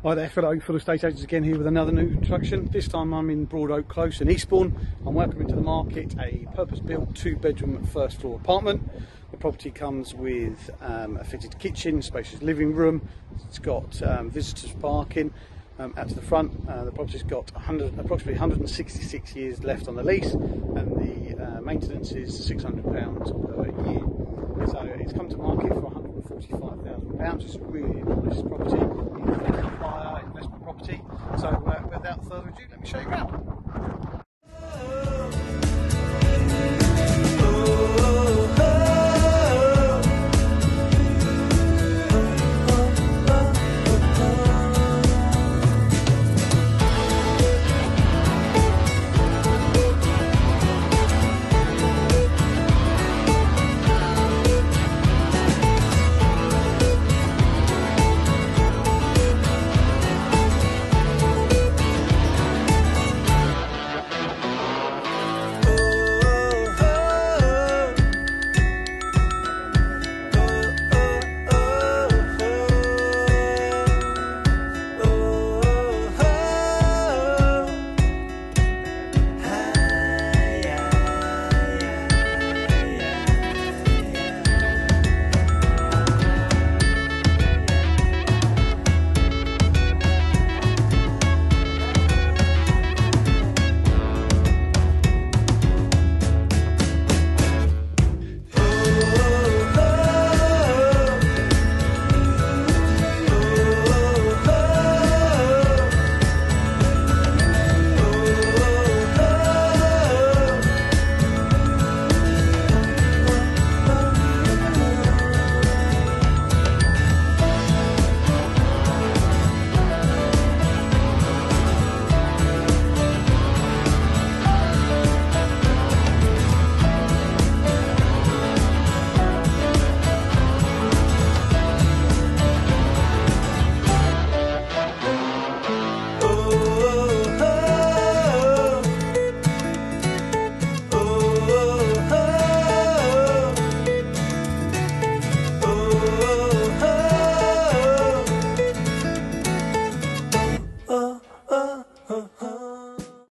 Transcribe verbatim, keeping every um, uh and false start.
Hi there, fellow full estate agents again here with another new introduction. This time I'm in Broad Oak Close in Eastbourne. I'm welcoming to the market a purpose-built two-bedroom first floor apartment. The property comes with um, a fitted kitchen, spacious living room. It's got um, visitors parking um, out to the front. Uh, the property's got one hundred, approximately one hundred sixty-six years left on the lease, and the uh, maintenance is six hundred pounds per year. So it's come to market for one hundred forty-five thousand pounds. It's a really nice property. Investment property. So uh, without further ado, let me show you around.